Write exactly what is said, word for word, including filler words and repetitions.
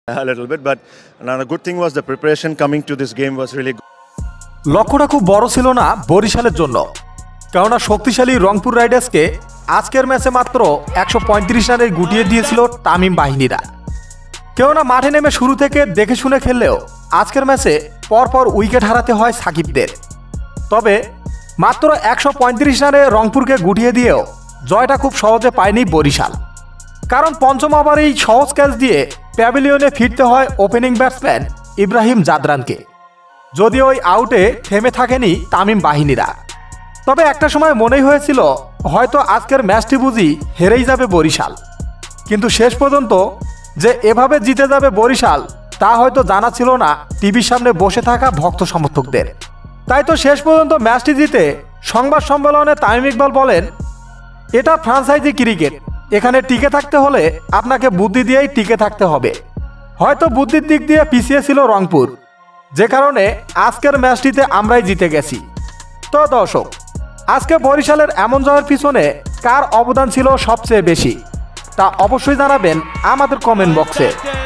a little bit, but another good thing was the preparation coming to this game was really good. লক্ষ্যটা খুব বড় ছিল না বরিশালের জন্য, কেননা শক্তিশালী রংপুর রাইডার্সকে আজকের ম্যাচে মাত্র একশো পঁয়ত্রিশ রানে গুটিয়ে দিয়েছিল তামিম বাহিনীরা। কেননা মাঠে নেমে শুরু থেকে দেখে শুনে খেললেও আজকের ম্যাচে পরপর উইকেট হারাতে হয় সাকিবদের। তবে মাত্র একশো পঁয়ত্রিশ রানে রংপুরকে গুটিয়ে দিয়েও জয়টা খুব সহজে পায়নি বরিশাল, কারণ পঞ্চম ওভারেই সহজ ক্যাচ দিয়ে প্যাভিলিয়নে ফিরতে হয় ওপেনিং ব্যাটসম্যান ইব্রাহিম জাদরানকে। যদিও ওই আউটে থেমে থাকেনি তামিম বাহিনীরা, তবে একটা সময় মনেই হয়েছিল হয়তো আজকের ম্যাচটি বুঝি হেরেই যাবে বরিশাল। কিন্তু শেষ পর্যন্ত যে এভাবে জিতে যাবে বরিশাল তা হয়তো জানা ছিল না টিভির সামনে বসে থাকা ভক্ত সমর্থকদের। তাই তো শেষ পর্যন্ত ম্যাচটি জিতে সংবাদ সম্মেলনে তামিম ইকবাল বলেন, এটা ফ্রাঞ্চাইজি ক্রিকেট, এখানে টিকে থাকতে হলে আপনাকে বুদ্ধি দিয়েই টিকে থাকতে হবে। হয়তো বুদ্ধির দিক দিয়ে পিছিয়ে ছিল রংপুর, যে কারণে আজকের ম্যাচটিতে আমরাই জিতে গেছি। তো দর্শক, আজকে বরিশালের এমন জয়ের পিছনে কার অবদান ছিল সবচেয়ে বেশি তা অবশ্যই জানাবেন আমাদের কমেন্ট বক্সে।